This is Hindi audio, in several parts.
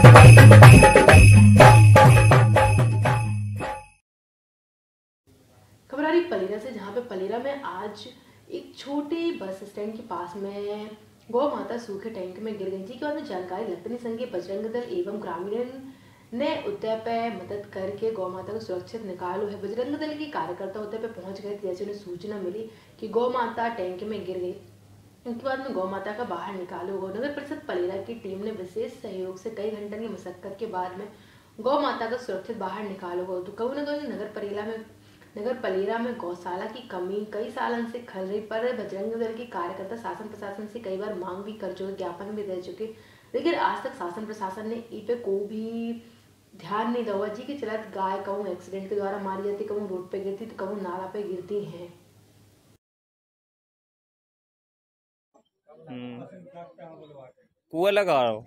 खबर आ रही पलेरा से, जहाँ पे पलेरा में आज एक छोटे बस स्टैंड के पास में गौ माता सूखे टैंक में गिर गई थी। के बाद में जानकारी लगते संघ के बजरंग दल एवं ग्रामीण ने उदय पे मदद करके गौ माता को सुरक्षित निकालो है। बजरंग दल के कार्यकर्ता उदय पे पहुंच गए थे जैसे उन्हें सूचना मिली कि गौ माता टैंक में गिर गई। उसके बाद में गौ माता का बाहर निकालो हो। नगर परिषद पलेरा की टीम ने विशेष सहयोग से कई घंटे की मशक्कत के बाद में गौ माता को सुरक्षित बाहर निकालो हो। तो कहूँ न कहूँ नगर पलेरा में गौशाला की कमी कई सालों से खल रही, पर बजरंग दल के कार्यकर्ता शासन प्रशासन से कई बार मांग भी कर चुके, ज्ञापन भी दे चुके, लेकिन आज तक शासन प्रशासन ने ई पे को भी ध्यान नहीं दवा जी के चलत गाय कहूँ एक्सीडेंट के द्वारा मारी जाती, कहूँ रोड पे गिरती तो कहूँ नाला पे गिरती हैं। कुआं लगा रहा हूँ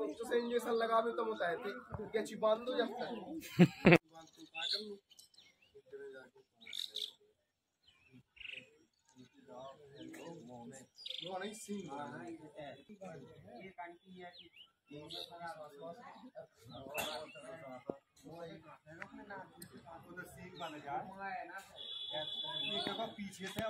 पीछे से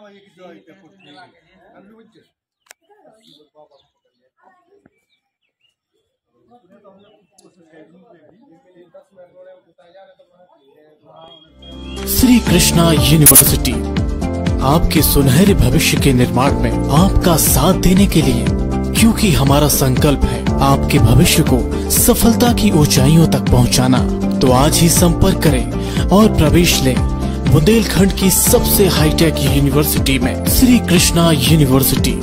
श्री कृष्णा यूनिवर्सिटी आपके सुनहरे भविष्य के निर्माण में आपका साथ देने के लिए, क्योंकि हमारा संकल्प है आपके भविष्य को सफलता की ऊंचाइयों तक पहुंचाना। तो आज ही संपर्क करें और प्रवेश लें बुंदेलखंड की सबसे हाईटेक यूनिवर्सिटी में, श्री कृष्णा यूनिवर्सिटी।